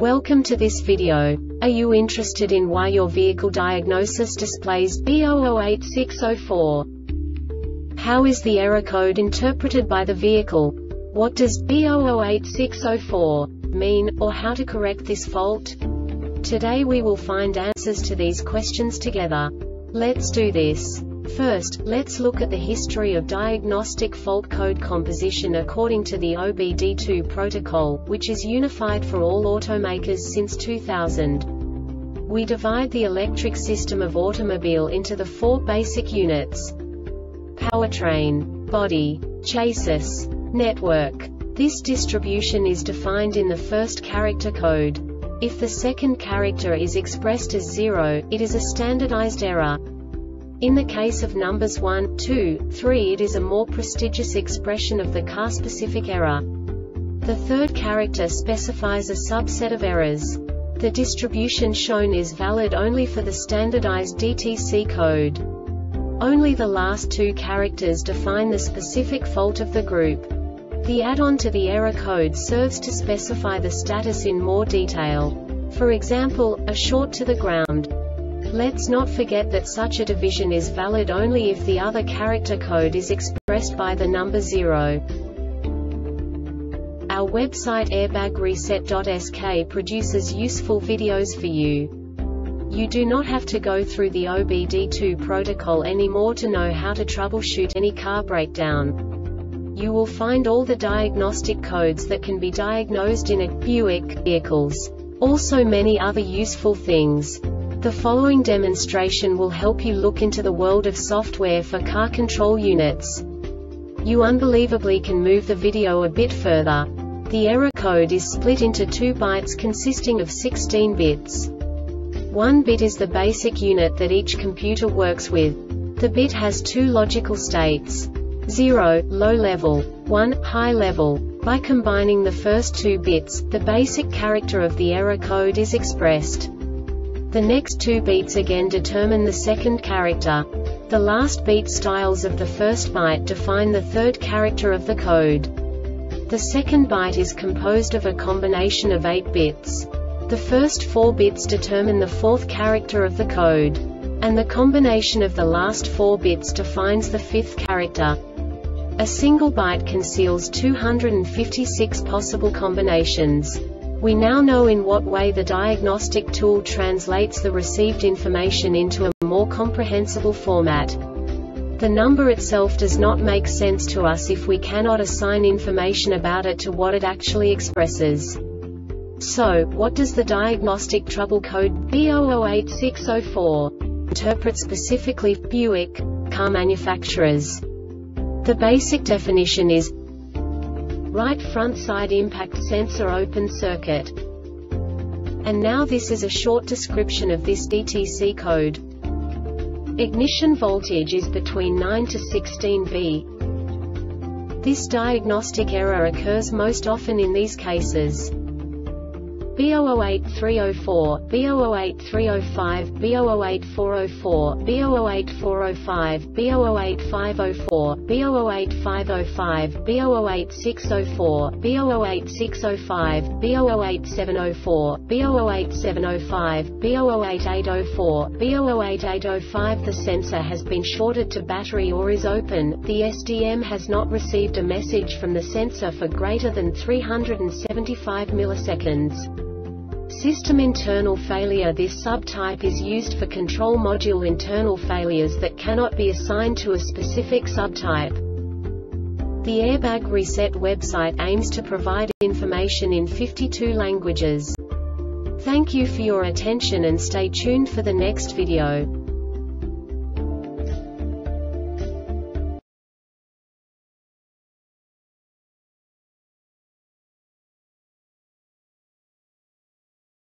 Welcome to this video. Are you interested in why your vehicle diagnosis displays B008604? How is the error code interpreted by the vehicle? What does B008604 mean, or how to correct this fault? Today we will find answers to these questions together. Let's do this. First, let's look at the history of diagnostic fault code composition according to the OBD2 protocol, which is unified for all automakers since 2000. We divide the electric system of automobile into the four basic units: powertrain, body, chassis, network. This distribution is defined in the first character code. If the second character is expressed as 0, it is a standardized error. In the case of numbers 1, 2, 3, it is a more prestigious expression of the car-specific error. The third character specifies a subset of errors. The distribution shown is valid only for the standardized DTC code. Only the last two characters define the specific fault of the group. The add-on to the error code serves to specify the status in more detail. For example, a short to the ground. Let's not forget that such a division is valid only if the other character code is expressed by the number 0. Our website airbagreset.sk produces useful videos for you. You do not have to go through the OBD2 protocol anymore to know how to troubleshoot any car breakdown. You will find all the diagnostic codes that can be diagnosed in a Buick vehicles. Also many other useful things. The following demonstration will help you look into the world of software for car control units. You unbelievably can move the video a bit further. The error code is split into 2 bytes consisting of 16 bits. 1 bit is the basic unit that each computer works with. The bit has 2 logical states: 0, low level, 1, high level. By combining the first 2 bits, the basic character of the error code is expressed. The next 2 beats again determine the second character. The last beat styles of the first byte define the third character of the code. The second byte is composed of a combination of 8 bits. The first 4 bits determine the fourth character of the code. And the combination of the last 4 bits defines the fifth character. A single byte conceals 256 possible combinations. We now know in what way the diagnostic tool translates the received information into a more comprehensible format. The number itself does not make sense to us if we cannot assign information about it to what it actually expresses. So, what does the diagnostic trouble code B008604 interpret specifically for Buick car manufacturers? The basic definition is right front side impact sensor open circuit. And now this is a short description of this DTC code. Ignition voltage is between 9 to 16 V. This diagnostic error occurs most often in these cases: B008304, B008305, B008404, B008405, B008504, B008505, B008604, B008605, B008704, B008705, B008804, B008805. The sensor has been shorted to battery or is open. The SDM has not received a message from the sensor for greater than 375 milliseconds. System internal failure. This subtype is used for control module internal failures that cannot be assigned to a specific subtype. The Airbag Reset website aims to provide information in 52 languages. Thank you for your attention and stay tuned for the next video.